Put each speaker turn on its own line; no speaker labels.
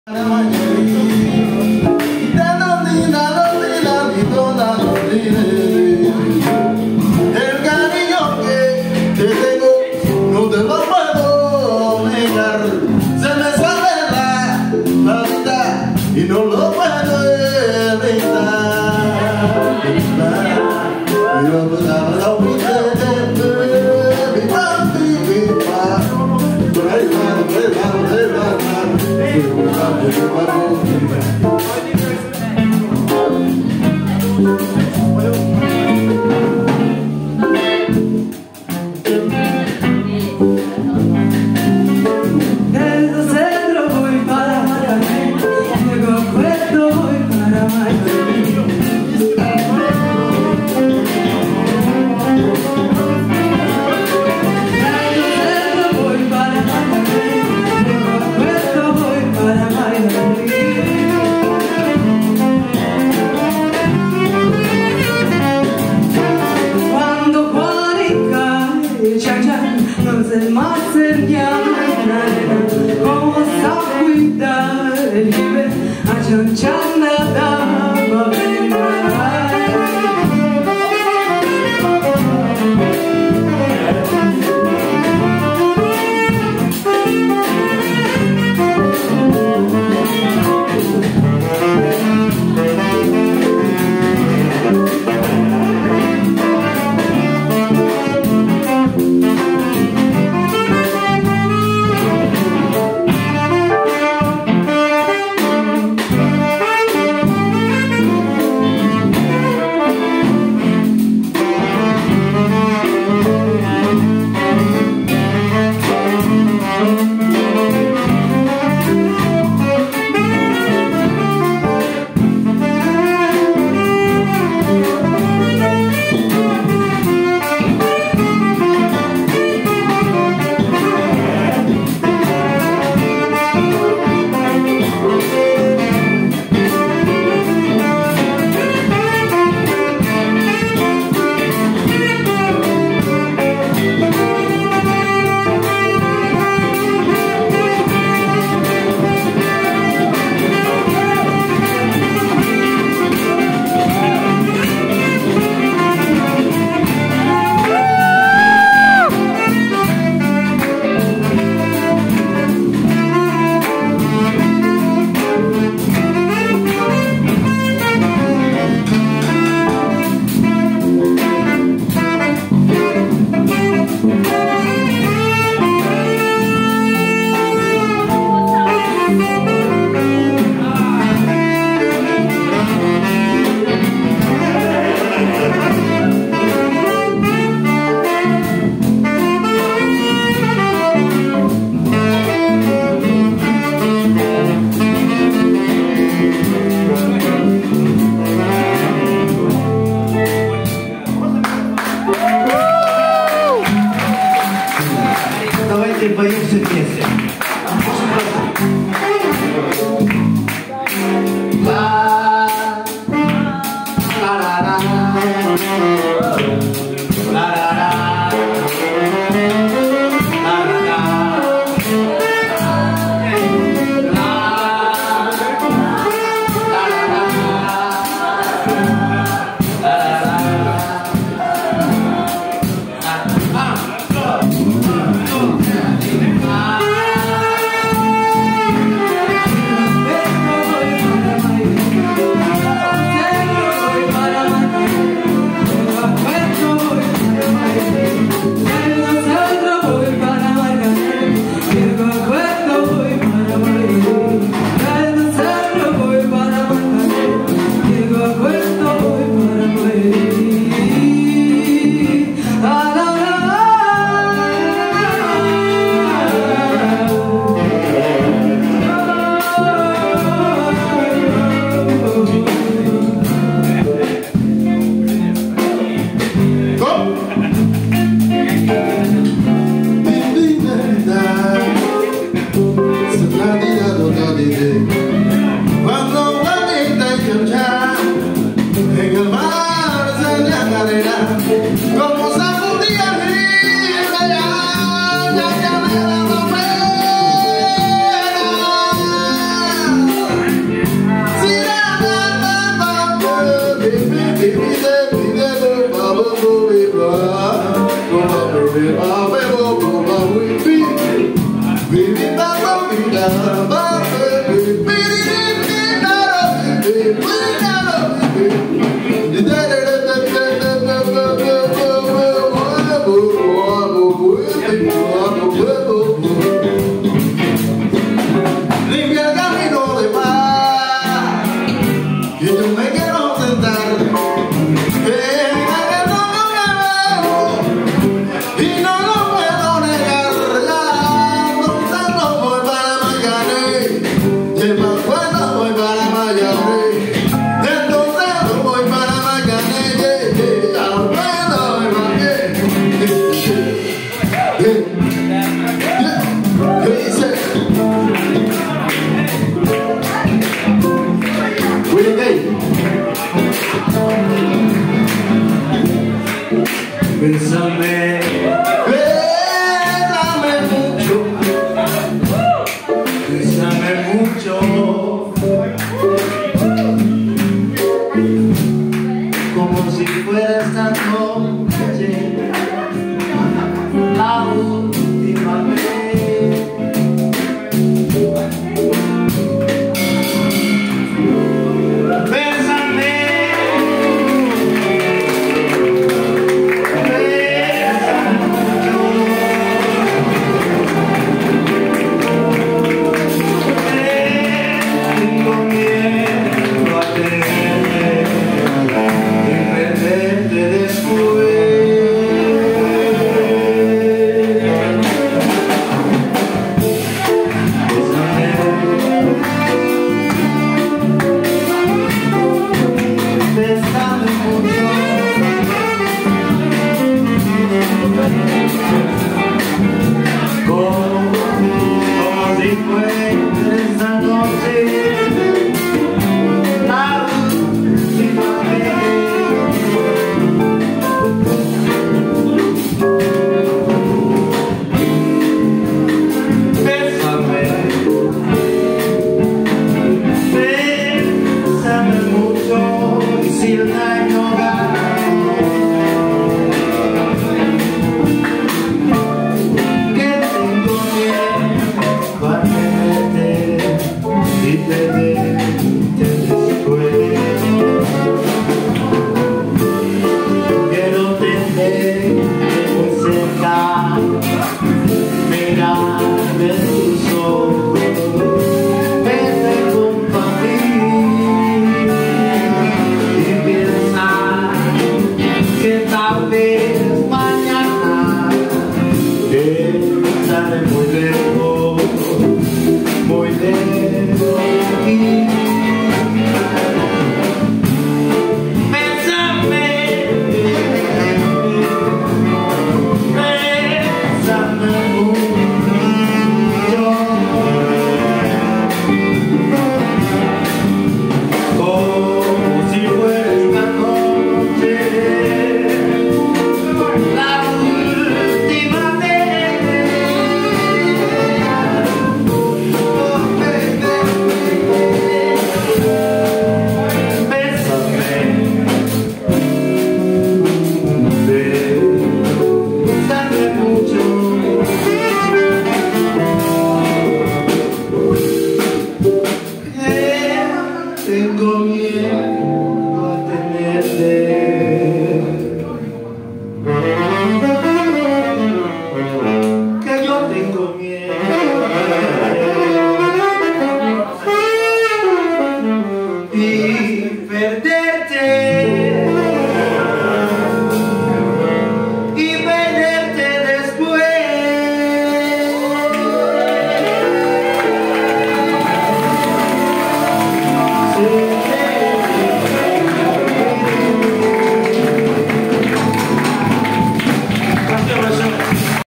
El cariño que te tengo no te lo puedo negar. Se me sale la vida y no lo puedo evitar.
Non sei mai segnata, come sa guidare, a cianciana da
bésame mucho, como si fuera esta noche la última vez. Bésame, tengo miedo a tenerte y perderte después. Bésame mucho, como si fuera esta noche la última vez. Bésame, bésame mucho, y si el daño gano, que tengo miedo a tenerte y perderte después. Quiero tenerte muy cerca, mirarme en tus ojos, verte junto a mí y pensar que tal vez mañana estaré muy lejos de aquí. Bésame, bésame mucho, como si fuera esta noche la última vez. Bésame mucho, tengo miedo